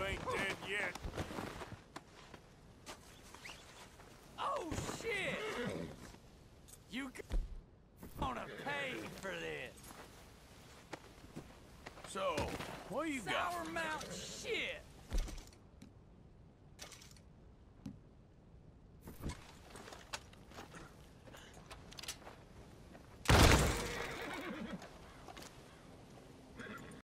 ain't dead yet. Oh, shit! You gonna pay for this. So, what you got? Sour Mount shit!